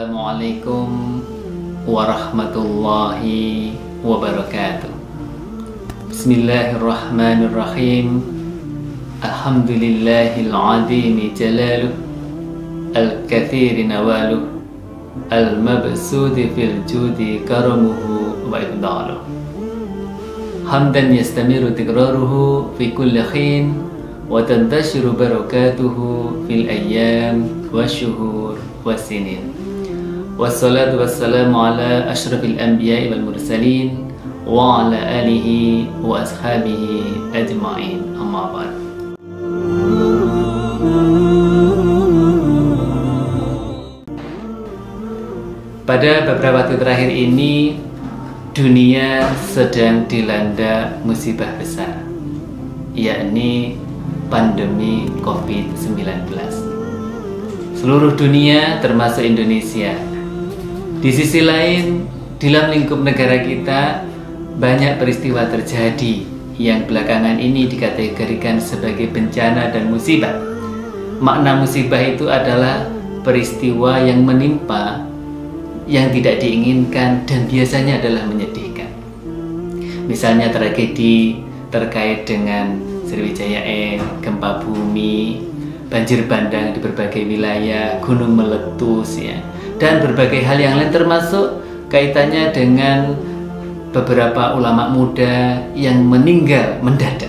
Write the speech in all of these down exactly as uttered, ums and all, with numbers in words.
Assalamualaikum warahmatullahi wabarakatuh. Bismillahirrahmanirrahim. Alhamdulillahil azimi jalaluh, al-kathiri nawaluh, al-mabsudi fil judi karamuhu wa ibdaluh. Hamdan yastamiru tikraruhu fi kulli khin wa tantashiru barakatuhu fil ayyam wa syuhur wa sinin. Wassalatu wassalamu ala ashrafil anbiya'i wal mursalin wa ala alihi wa ashabihi ajma'in, amma ba'd. Pada beberapa waktu terakhir ini, dunia sedang dilanda musibah besar, yakni pandemi covid sembilan belas. Seluruh dunia termasuk Indonesia. Di sisi lain, dalam lingkup negara kita banyak peristiwa terjadi yang belakangan ini dikategorikan sebagai bencana dan musibah. Makna musibah itu adalah peristiwa yang menimpa, yang tidak diinginkan dan biasanya adalah menyedihkan. Misalnya tragedi terkait dengan Sriwijaya Air, gempa bumi, banjir bandang di berbagai wilayah, gunung meletus, ya, dan berbagai hal yang lain, termasuk kaitannya dengan beberapa ulama muda yang meninggal mendadak.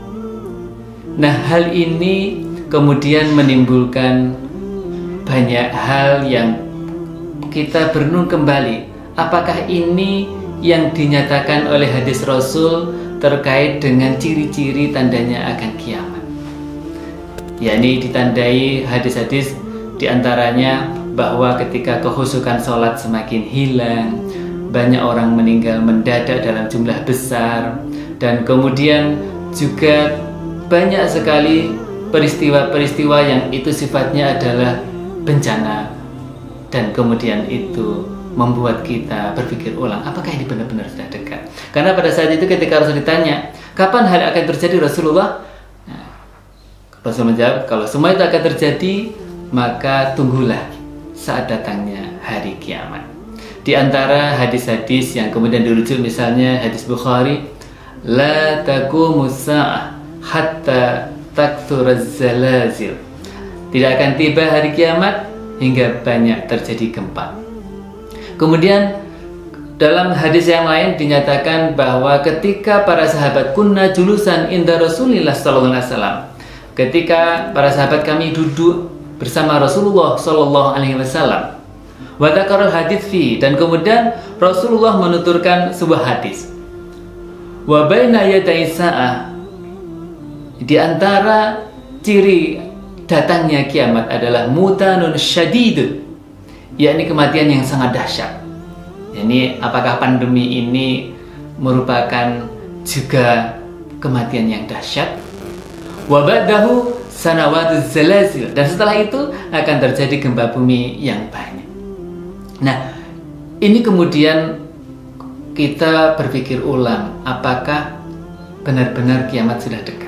Nah, hal ini kemudian menimbulkan banyak hal yang kita berenung kembali. Apakah ini yang dinyatakan oleh hadis Rasul terkait dengan ciri-ciri tandanya akan kiamat? Yakni ditandai hadis-hadis diantaranya bahwa ketika kehusukan sholat semakin hilang, banyak orang meninggal mendadak dalam jumlah besar, dan kemudian juga banyak sekali peristiwa-peristiwa yang itu sifatnya adalah bencana, dan kemudian itu membuat kita berpikir ulang, apakah ini benar-benar sudah dekat? Karena pada saat itu ketika Rasul ditanya, kapan hal akan terjadi Rasulullah? Nah, Rasul menjawab, kalau semua itu akan terjadi, maka tunggulah saat datangnya hari kiamat. Di antara hadis-hadis yang kemudian dirujuk, misalnya hadis Bukhari, la taqumus sa'ah hatta takturaz zalazil. Tidak akan tiba hari kiamat hingga banyak terjadi gempa. Kemudian dalam hadis yang lain dinyatakan bahwa ketika para sahabat kunna julusan inda Rasulillah sallallahu alaihi wasallam, ketika para sahabat kami duduk bersama Rasulullah sallallahu alaihi wasallam, wa dzakarul hadits fi, dan kemudian Rasulullah menuturkan sebuah hadis, wa baina yaday sa'ah, di antara ciri datangnya kiamat adalah mutanun syadid, yakni kematian yang sangat dahsyat. Yani apakah pandemi ini merupakan juga kematian yang dahsyat? Wa ba'dahu sanawatuz zalazil, dan setelah itu akan terjadi gempa bumi yang banyak. Nah, ini kemudian kita berpikir ulang, apakah benar-benar kiamat sudah dekat?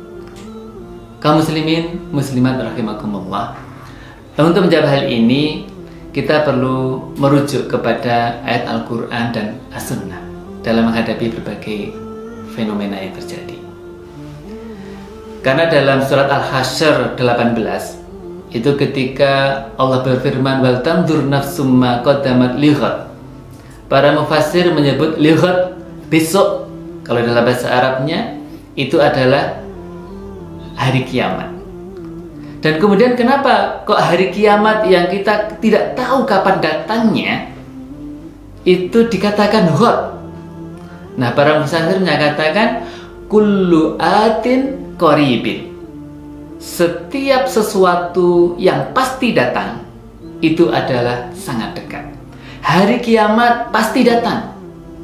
Kaum muslimin, muslimat rahimakumullah. Untuk menjawab hal ini, kita perlu merujuk kepada ayat Al-Quran dan As-Sunnah dalam menghadapi berbagai fenomena yang terjadi. Karena dalam surat Al-Hasyr delapan belas, itu ketika Allah berfirman, wal tanzur nafsum ma qaddamat lighad, para mufassir menyebut lighad besok, kalau dalam bahasa Arabnya itu adalah hari kiamat. Dan kemudian kenapa kok hari kiamat yang kita tidak tahu kapan datangnya itu dikatakan ghad? Nah, para mufassir menyatakan kullu atin qaribin, setiap sesuatu yang pasti datang itu adalah sangat dekat. Hari kiamat pasti datang,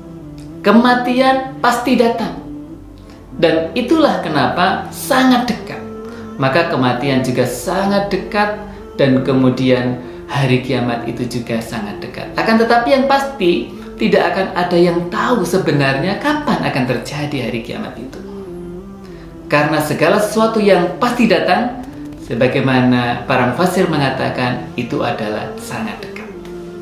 kematian pasti datang, dan itulah kenapa sangat dekat. Maka kematian juga sangat dekat, dan kemudian hari kiamat itu juga sangat dekat. Akan tetapi yang pasti, tidak akan ada yang tahu sebenarnya kapan akan terjadi hari kiamat itu. Karena segala sesuatu yang pasti datang, sebagaimana para mufassir mengatakan, itu adalah sangat dekat.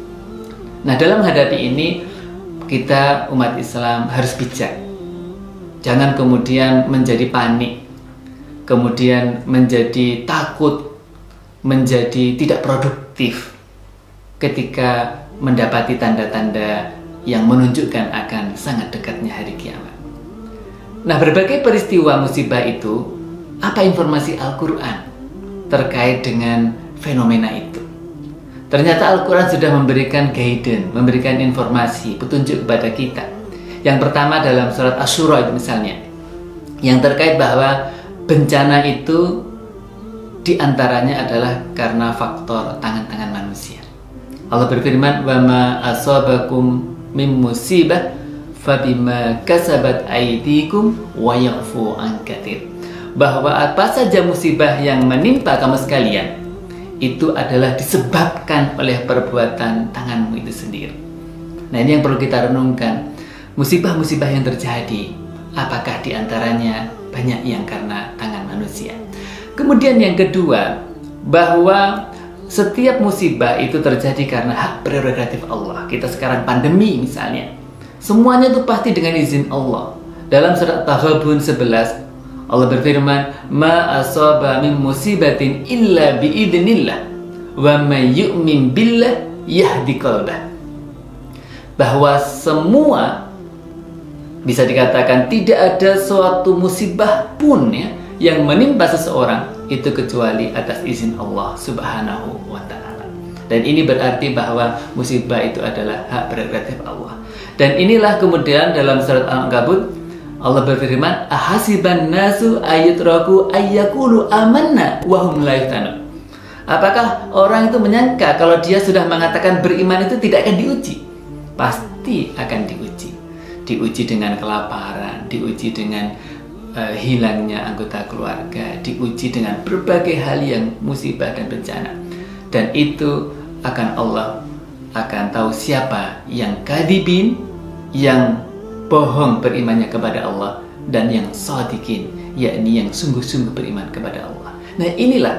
Nah, dalam menghadapi ini kita umat Islam harus bijak. Jangan kemudian menjadi panik, kemudian menjadi takut, menjadi tidak produktif ketika mendapati tanda-tanda yang menunjukkan akan sangat dekatnya hari kiamat. Nah, berbagai peristiwa musibah itu, apa informasi Al-Quran terkait dengan fenomena itu? Ternyata Al-Quran sudah memberikan guidance, memberikan informasi, petunjuk kepada kita. Yang pertama dalam surat Asy-Syura misalnya, yang terkait bahwa bencana itu diantaranya adalah karena faktor tangan-tangan manusia. Allah berfirman, "Wa ma asabakum min musibah fabima kasabat aydikum wa yafu an katsir." Bahwa apa saja musibah yang menimpa kamu sekalian itu adalah disebabkan oleh perbuatan tanganmu itu sendiri. Nah, ini yang perlu kita renungkan. Musibah-musibah yang terjadi, apakah diantaranya banyak yang karena tangan manusia? Kemudian yang kedua, bahwa setiap musibah itu terjadi karena hak prerogatif Allah. Kita sekarang pandemi misalnya, semuanya itu pasti dengan izin Allah. Dalam surat Taghabun sebelas, Allah berfirman, "Ma asaba min musibatin illa biidznillah, wa may yu'min billah yahdi qalbah." Bahwa semua, bisa dikatakan tidak ada suatu musibah pun ya yang menimpa seseorang itu kecuali atas izin Allah Subhanahu wa ta'ala. Dan ini berarti bahwa musibah itu adalah hak prerogatif Allah. Dan inilah kemudian dalam surat Al-Ankabut Allah berfirman, "Ahasiban nasu ayutraku ayyakulu amanna wa hum la yuftanun." Apakah orang itu menyangka kalau dia sudah mengatakan beriman itu tidak akan diuji? Pasti akan diuji. Diuji dengan kelaparan, diuji dengan uh, hilangnya anggota keluarga, diuji dengan berbagai hal yang musibah dan bencana. Dan itu akan Allah akan tahu siapa yang kadibin, yang bohong berimannya kepada Allah, dan yang shadiqin, yakni yang sungguh-sungguh beriman kepada Allah. Nah, inilah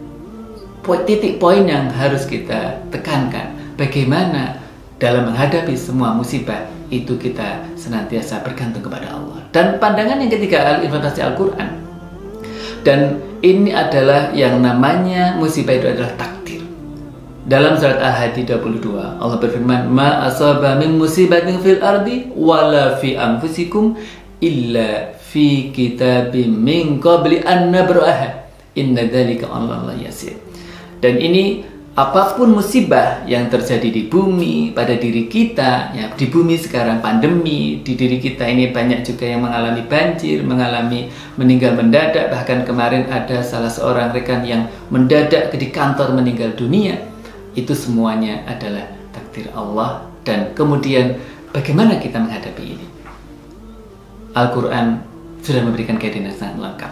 titik poin yang harus kita tekankan. Bagaimana dalam menghadapi semua musibah itu kita senantiasa bergantung kepada Allah. Dan pandangan yang ketiga, informasi Al-Quran. Dan ini adalah yang namanya musibah itu adalah takdir. Dalam surat Al-Hadid dua puluh dua, Allah berfirman, "Ma asaba min musibatin fil ardi wala fi anfusikum illa fi kitabim min qabli an nabra'aha. Inna dzalika 'ala Allah yasir." Dan ini apapun musibah yang terjadi di bumi, pada diri kita, ya, di bumi sekarang pandemi, di diri kita ini banyak juga yang mengalami banjir, mengalami meninggal mendadak. Bahkan kemarin ada salah seorang rekan yang mendadak di kantor meninggal dunia. Itu semuanya adalah takdir Allah. Dan kemudian bagaimana kita menghadapi ini? Al-Quran sudah memberikan guidance yang sangat lengkap.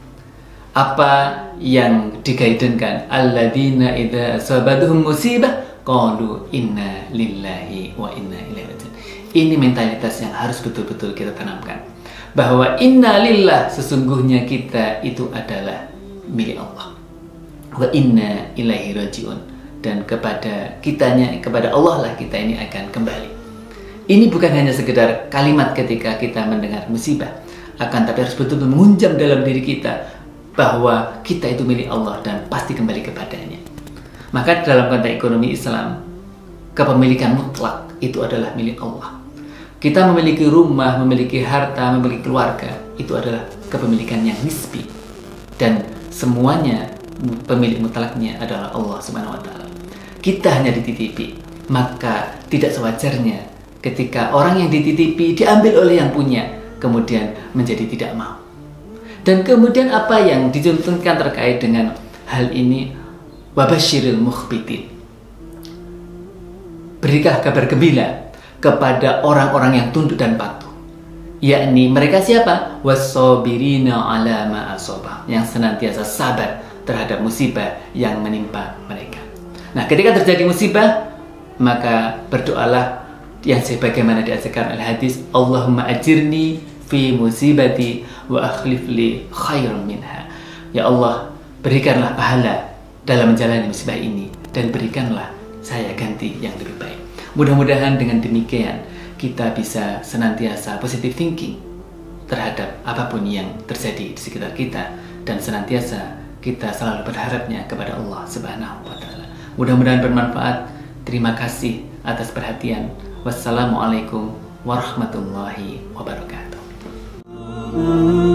Apa yang digaidenkan? Alladzina idza asabatuhum musibah qalu inna lillahi wa inna ilaihi raji'un. Ini mentalitas yang harus betul-betul kita tanamkan, bahwa inna lillah, sesungguhnya kita itu adalah milik Allah, wa inna ilaihi raji'un, dan kepada kitanya, kepada Allah lah kita ini akan kembali. Ini bukan hanya sekedar kalimat ketika kita mendengar musibah, akan tapi harus betul-betul mengunjam dalam diri kita bahwa kita itu milik Allah dan pasti kembali kepadanya. Maka dalam konteks ekonomi Islam, kepemilikan mutlak itu adalah milik Allah. Kita memiliki rumah, memiliki harta, memiliki keluarga, itu adalah kepemilikan yang nisbi. Dan semuanya pemilik mutlaknya adalah Allah Subhanahu wa ta'ala. Kita hanya dititipi, maka tidak sewajarnya ketika orang yang dititipi diambil oleh yang punya, kemudian menjadi tidak mau. Dan kemudian apa yang dicontohkan terkait dengan hal ini? Wabasyiril mukhbitin. Berilah kabar gembira kepada orang-orang yang tunduk dan patuh. Yakni mereka siapa? Wassobirina ala ma asaba, yang senantiasa sabar terhadap musibah yang menimpa mereka. Nah, ketika terjadi musibah, maka berdoalah yang sebagaimana diajarkan al-hadis, Allahumma ajirni fi musibati wa akhlif li khairan minha. Ya Allah, berikanlah pahala dalam menjalani musibah ini dan berikanlah saya ganti yang lebih baik. Mudah-mudahan dengan demikian kita bisa senantiasa positive thinking terhadap apapun yang terjadi di sekitar kita, dan senantiasa kita selalu berharapnya kepada Allah Subhanahu wa Ta'ala. Mudah-mudahan bermanfaat. Terima kasih atas perhatian. Wassalamualaikum warahmatullahi wabarakatuh.